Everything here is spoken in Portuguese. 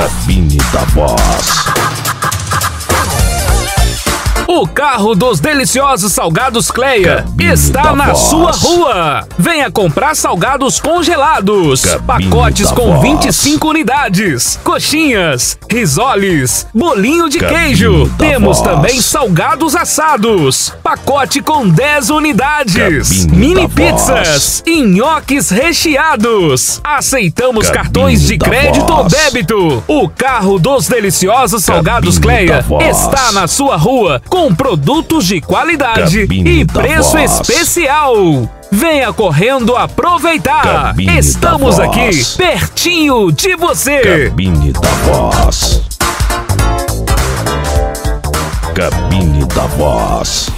Cabine da Voz. O carro dos deliciosos salgados Cleia Cabine está da na Voz. sua rua. Venha comprar salgados congelados, Cabine pacotes da com Voz. 25 unidades, coxinhas, risoles, bolinho de Cabine queijo. da Temos Voz. também salgados assados, pacote com 10 unidades, Cabine mini da pizzas e nhoques recheados. Aceitamos Cabine cartões de da crédito ou Voz. débito. O carro dos deliciosos salgados Cabine Cleia da Voz. está na sua rua com produtos de qualidade Cabine e da preço Voz. especial. Venha correndo aproveitar. Cabine Estamos da aqui Voz. pertinho de você. Cabine da Voz. Cabine da Voz.